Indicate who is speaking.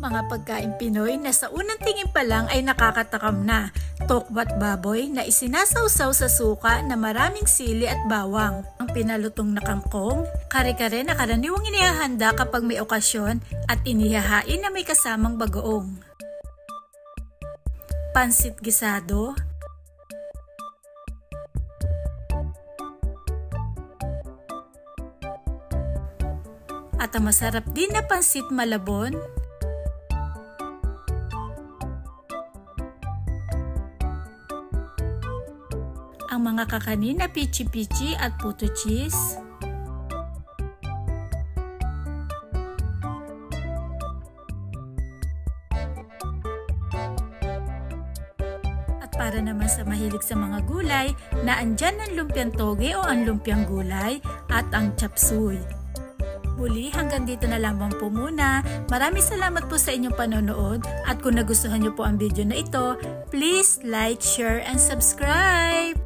Speaker 1: Mga pagkain Pinoy na sa unang tingin pa lang ay nakakatakam na. Tokwat baboy na isinasawsaw sa suka na maraming sili at bawang. Ang pinalutong na kangkong, kare-kare na karaniwang inihahanda kapag may okasyon at inihahain na may kasamang bagoong. Pansit gisado, at ang masarap din na pansit malabon, ang mga kakanin na pichi-pichi at puto cheese, at para naman sa mahilig sa mga gulay na andyan ang lumpiang toge o ang lumpiang gulay at ang chop suey. Muli, hanggang dito na lamang po muna. Maraming salamat po sa inyong panonood at kung nagustuhan niyo po ang video na ito, please like, share, and subscribe!